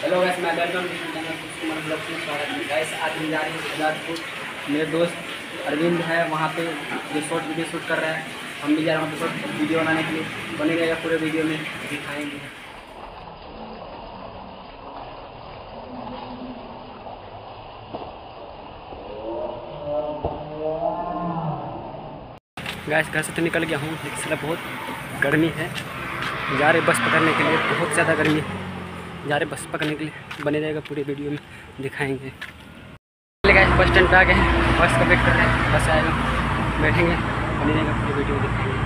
Hello guys, मैं welcome blog में स्वागत है गाइस। आज हम जा रहे हैं आज़ादपुर। मेरे दोस्त अरविंद है वहाँ पे जो शॉर्ट वीडियो शूट कर रहा है। हम भी जा रहे हैं वहाँ पे शॉर्ट वीडियो बनाने के लिए। बने रहेगा पूरे वीडियो में, दिखाएंगे। गाइस घर से तो निकल गया हूँ, लेकिन बहुत गर्मी है। जा रहे बस पकड़ने के लिए, बहुत ज़्यादा गर्मी है। जा रहे बस पकड़ने के लिए, बने रहेगा पूरे वीडियो में, दिखाएंगे। गाइस बस स्टैंड पे आ गए हैं, बस का वेट कर रहे हैं। बस आएगा, बैठेंगे, बने रहेगा पूरे वीडियो में, दिखाएंगे।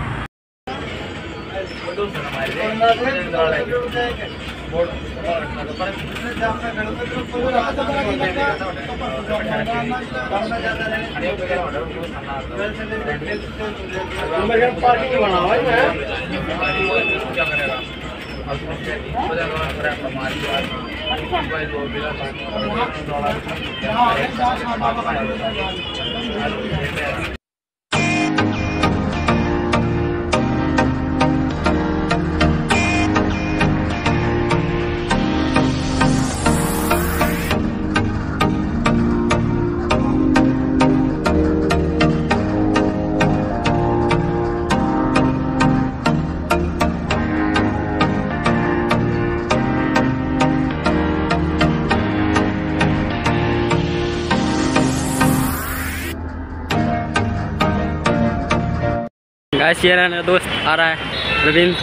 गाइस ये रहा मेरा दोस्त आ रहा है अरविंद।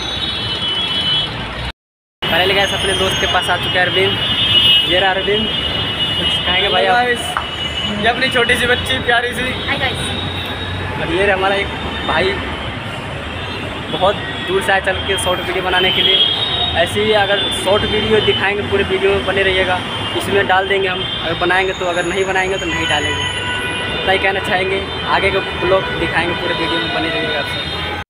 पहले गाइस अपने दोस्त के पास आ चुका है अरविंद। ये रहा अरविंद, कुछ कहेंगे भाई आप? ये अपनी छोटी सी बच्ची प्यारी सी। और ये रहा हमारा एक भाई, बहुत दूर से आए चल के शॉर्ट वीडियो बनाने के लिए। ऐसे ही अगर शॉर्ट वीडियो दिखाएंगे, पूरे वीडियो में बने रहिएगा, इसमें डाल देंगे हम। अगर बनाएंगे तो, अगर नहीं बनाएंगे तो नहीं डालेंगे। इतना ही कहना चाहेंगे। आगे के ब्लॉग दिखाएंगे, पूरे वीडियो में बने रहिएगा आपसे।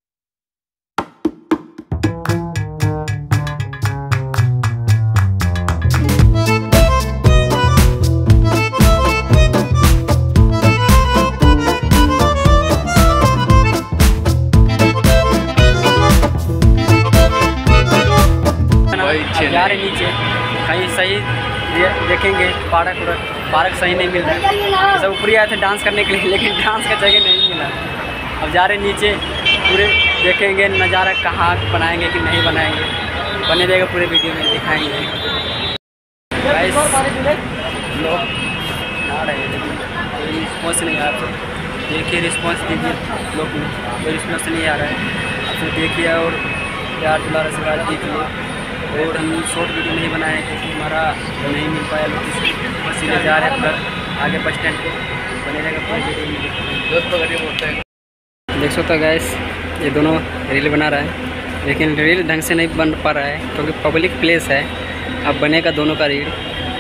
जा रहे नीचे, कहीं सही देखेंगे पार्क सही नहीं मिल रहा है। सब ऊपर आए थे डांस करने के लिए, लेकिन डांस का जगह नहीं मिला। अब जा रहे नीचे, पूरे देखेंगे नज़ारा, कहाँ बनाएंगे कि नहीं बनाएंगे। बने रहेगा पूरे वीडियो में, दिखाएंगे। गाइस लोग आ रहे हैं, कोई रिस्पॉन्स नहीं आ रहा। देखिए रिस्पॉन्स दीजिए, लोग कोई रिस्पॉन्स नहीं आ रहा है। आपने देखिए और प्यार दुलार आशीर्वाद दीजिए। और हम शॉर्ट वीडियो नहीं बनाए क्योंकि हमारा नहीं मिल पाया लोकेशन। बस इधर जा रहे हैं घर आगे बस स्टैंड पे, बने रहेगा पूरे वीडियो में। देख सकते हो गाइस, ये दोनों रील बना रहा है, लेकिन रील ढंग से नहीं बन पा रहा है क्योंकि पब्लिक प्लेस है। अब बनेगा दोनों का रील।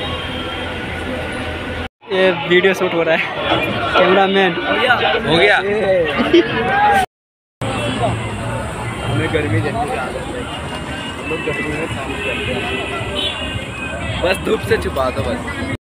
ये वीडियो शूट हो रहा है, कैमरा मैन हो गया। हमें गर्मी जल्दी आ रही है, लोग गर्मी में काम करते हैं। बस धूप से छुपा दो बस।